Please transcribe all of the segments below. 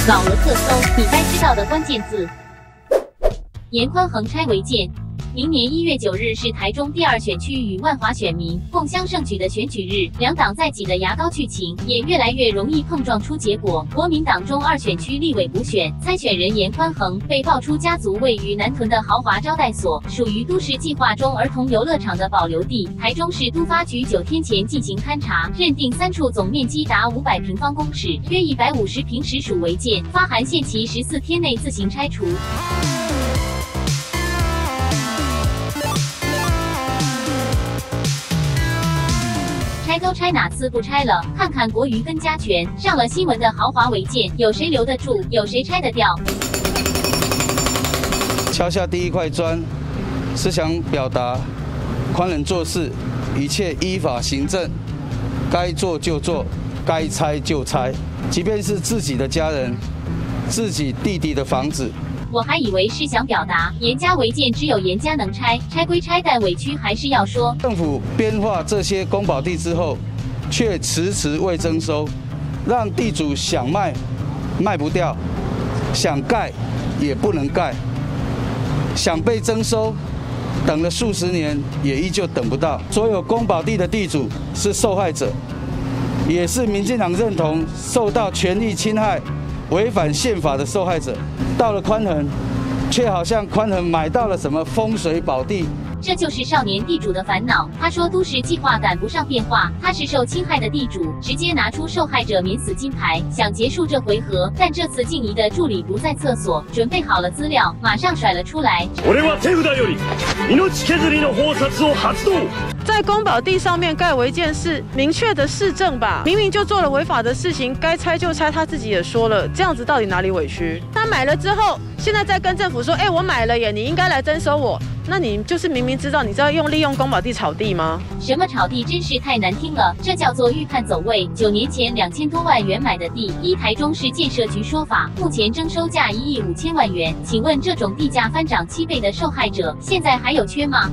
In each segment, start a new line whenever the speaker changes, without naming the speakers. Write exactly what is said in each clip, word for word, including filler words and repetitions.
老罗特搜你该知道的关键字。严宽恒拆违建。明年一月九日是台中第二选区与万华选民共襄盛举的选举日，两党在挤的牙膏剧情也越来越容易碰撞出结果。国民党中二选区立委补选参选人严宽恒被爆出家族位于南屯的豪华招待所属于都市计划中儿童游乐场的保留地。台中市都发局九天前进行勘查，认定三处总面积达五百平方公尺，约一百五十平时属违建，发函限期十四天内自行拆除。拆都拆，哪次不拆了？看看国瑜跟嘉权上了新闻的豪华违建，有谁留得住？有谁拆得掉？
敲下第一块砖，是想表达宽仁做事，一切依法行政，该做就做，该拆就拆，即便是自己的家人、自己弟弟的房子。
我还以为是想表达严家违建只有严家能拆，拆归拆，但委屈还是要说。
政府编划这些公保地之后，却迟迟未征收，让地主想卖卖不掉，想盖也不能盖，想被征收，等了数十年也依旧等不到。所有公保地的地主是受害者，也是民进党认同受到权力侵害、违反宪法的受害者。到了宽恒，却好像宽恒买到了什么风水宝地。
这就是少年地主的烦恼。他说都市计划赶不上变化，他是受侵害的地主，直接拿出受害者免死金牌，想结束这回合。但这次静怡的助理不在厕所，准备好了资料，马上甩了出来。
在公保地上面盖违建是明确的市政吧？明明就做了违法的事情，该拆就拆，他自己也说了，这样子到底哪里委屈？他买了之后，现在在跟政府说，哎、欸，我买了耶，你应该来征收我。那你就是明明知道，你知道用利用公保地炒地吗？
什么炒地真是太难听了，这叫做预判走位。九年前两千多万元买的地，依台中市建设局说法，目前征收价一亿五千万元。请问这种地价翻涨七倍的受害者，现在还有缺吗？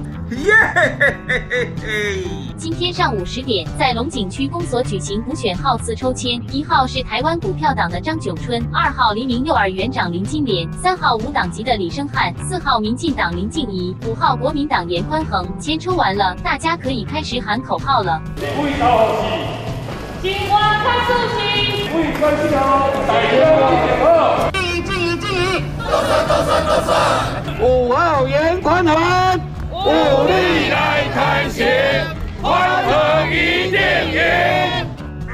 今天上午十点，在龙井区公所举行补选号次抽签，一号是台湾股票党的张炯春，二号黎明幼儿园长林金莲，三号无党籍的李生汉，四号民进党林静怡，五号国民党严宽恒。签抽完了，大家可以开始喊口号了。金花看素心，为关系好，大家静怡静怡静怡，都算都算都算。五号严宽恒。武力来探险，宽恒一电影。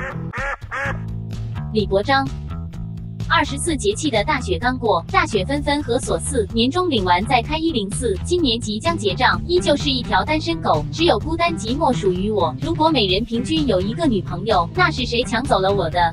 李国章，二十四节气的大雪刚过，大雪纷纷和所赐，年终领完再开一零四，今年即将结账，依旧是一条单身狗，只有孤单寂寞属于我。如果每人平均有一个女朋友，那是谁抢走了我的？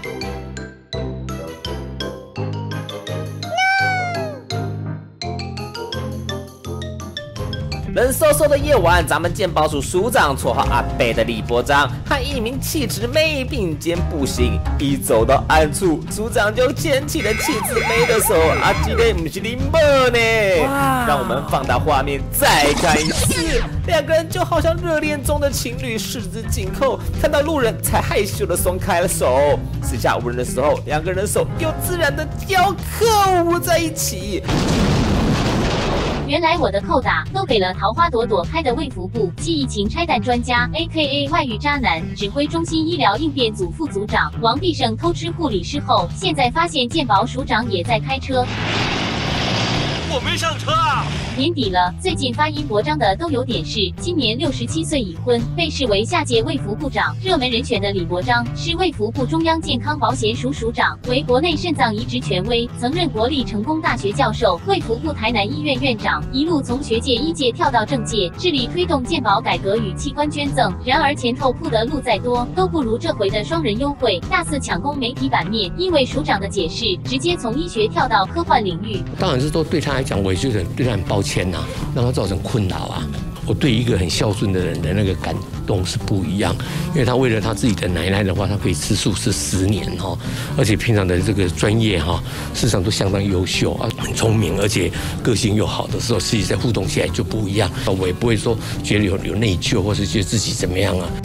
冷飕飕的夜晚，咱们健保署署长绰号阿北的李伯章和一名气质妹并肩步行，一走到暗处，署长就牵起了气质妹的手。啊，这个不是林宝呢？让我们放大画面再看一次，两个人就好像热恋中的情侣，十指紧扣，看到路人才害羞的松开了手。四下无人的时候，两个人的手又自然的交扣在一起。
原来我的扣打都给了桃花朵朵开的卫福部系疫情拆弹专家 A K A 外遇渣男指挥中心医疗应变组副组长王必胜偷吃护理师后，现在发现健保署长也在开车。
我没上车啊！
年底了，最近发音博章的都有点事。今年六十七岁已婚，被视为下届卫福部长热门人选的李博章，是卫福部中央健康保险署署长，为国内肾脏移植权威，曾任国立成功大学教授、卫福部台南医院院长，一路从学界医界跳到政界，致力推动健保改革与器官捐赠。然而前头铺的路再多，都不如这回的双人优惠，大肆抢攻媒体版面。因为署长的解释，直接从医学跳到科幻领域。
当然是说对他来讲，我也觉得对他很抱歉呐、啊，让他造成困扰啊。我对一个很孝顺的人的那个感动是不一样，因为他为了他自己的奶奶的话，他可以吃素吃十年哈，而且平常的这个专业哈，事实上都相当优秀啊，很聪明，而且个性又好的时候，自己在互动起来就不一样。我也不会说觉得有有内疚，或是觉得自己怎么样啊。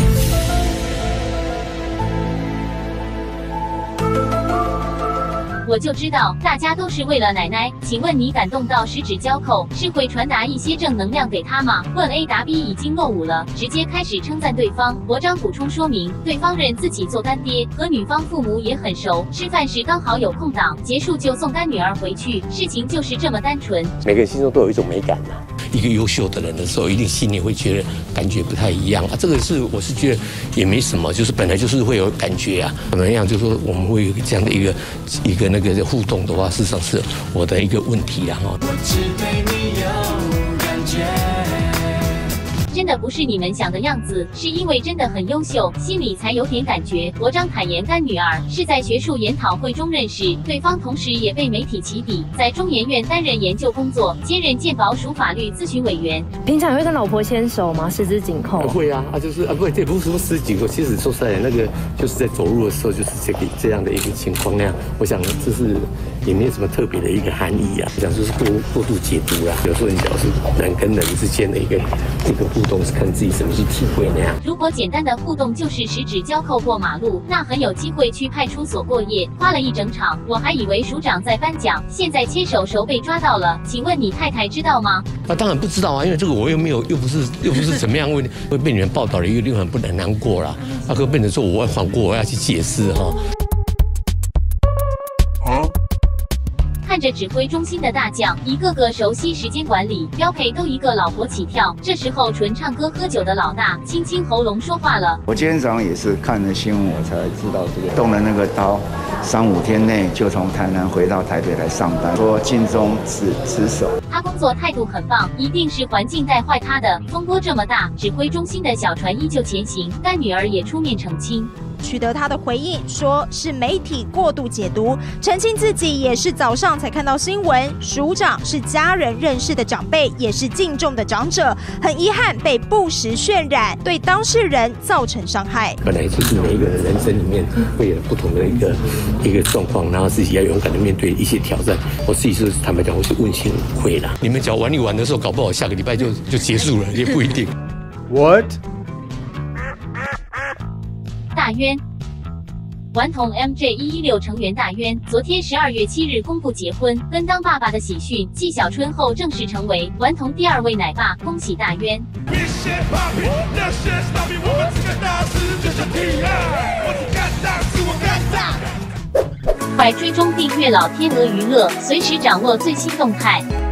我就知道大家都是为了奶奶。请问你感动到十指交扣，是会传达一些正能量给他吗？问 A 答 B 已经落伍了，直接开始称赞对方。博章补充说明，对方认自己做干爹，和女方父母也很熟，吃饭时刚好有空档，结束就送干女儿回去，事情就是这么单纯。
每个人心中都有一种美感呐、啊。一个优秀的人的时候，一定心里会觉得感觉不太一样啊。这个是我是觉得也没什么，就是本来就是会有感觉啊。怎么样？就是说我们会有这样的一个一个那个互动的话，事实上是我的一个问题啊。哈。我只对你有感觉。
真的不是你们想的样子，是因为真的很优秀，心里才有点感觉。博章坦言，干女儿是在学术研讨会中认识对方，同时也被媒体起底，在中研院担任研究工作，兼任健保署法律咨询委员。
平常会跟老婆牵手吗？十指紧扣？
会啊，啊就是啊，不，这不是说十指紧扣，其实说实在的，那个就是在走路的时候，就是这个这样的一个情况那样。我想这是也没有什么特别的一个含义啊，我想就是过过度解读啦。有时候你讲是人跟人之间的一个一个互动。都是看自己怎么去体会那样。
如果简单的互动就是十指交扣过马路，那很有机会去派出所过夜，花了一整场。我还以为署长在颁奖，现在牵手手被抓到了。请问你太太知道吗？
啊，当然不知道啊，因为这个我又没有，又不是又不是怎么样会会被你们报道了，又令人不能难过啦。那可变成说我要反过，我要去解释哈。
看着指挥中心的大将，一个个熟悉时间管理，标配都一个老婆起跳。这时候纯唱歌喝酒的老大清清喉咙说话了。
我今天早上也是看了新闻，我才知道这个动了那个刀，三五天内就从台南回到台北来上班，说尽忠职职守。
他工作态度很棒，一定是环境带坏他的。风波这么大，指挥中心的小船依旧前行，干女儿也出面澄清。
取得他的回应，说是媒体过度解读，澄清自己也是早上才看到新闻。署长是家人认识的长辈，也是敬重的长者，很遗憾被不实渲染，对当事人造成伤害。
本来就是每一个人人生里面会有不同的一个一个状况，然后自己要勇敢的面对一些挑战。我自己是坦白讲，我是问心无愧啦。你们只要玩一玩的时候，搞不好下个礼拜就就结束了，也不一定。
What？
大渊，顽童 M J 一一六成员大渊，昨天十二月七日公布结婚，跟当爸爸的喜讯，继小春后正式成为顽童第二位奶爸，恭喜大渊！快追踪订阅老天鹅娱乐，随时掌握最新动态。